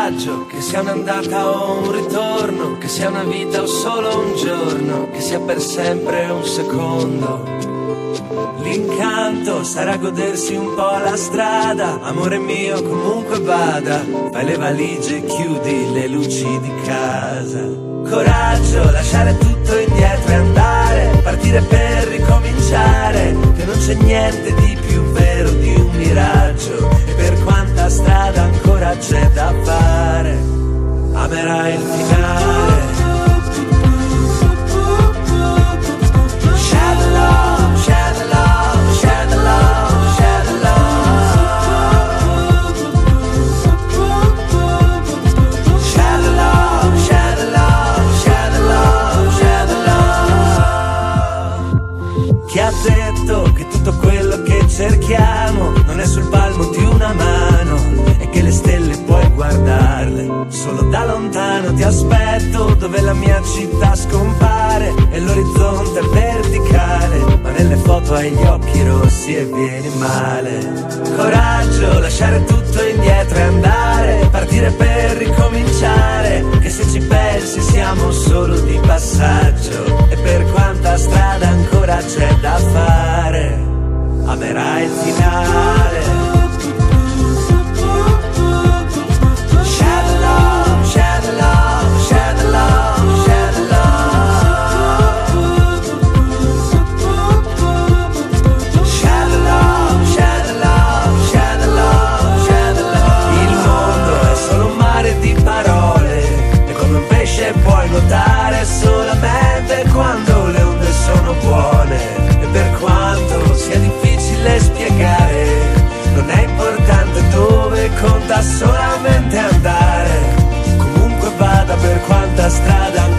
viaggio, che sia un'andata o un ritorno, che sia una vita o solo un giorno, che sia per sempre un secondo. L'incanto sarà godersi un po' la strada, amore mio comunque vada, fai le valigie e chiudi le luci di casa. Coraggio, lasciare tutto indietro e andare, partire per ricominciare, che non c'è niente di più vero di un miraggio, e per quanta strada ancora c'è da fare, amerai il finale. Share the love, share the love, share the love, share the love. Share the love, share the love, share the love, share the love. Chi ha detto che tutto quello che cerchiamo non è sul palmo di una mano e che le stelle puoi guardarle solo da lontano? Ti aspetto dove la mia città scompare e l'orizzonte è verticale, ma nelle foto hai gli occhi rossi e vieni male. Coraggio, lasciare tutto indietro e andare, partire per ricominciare, che se ci pensi siamo solo di passaggio, e per quanta strada ancora c'è da fare, amerai il finale. Share the love, share the love, share the love, share the love. Share the love, share the love, share the love, share the love. Il mondo è solo un mare di parole, e come un pesce puoi nuotare solamente quando le onde sono buone, e per quanto sia difficile spiegare, non è importante dove, conta solamente andare, comunque vada per quanta strada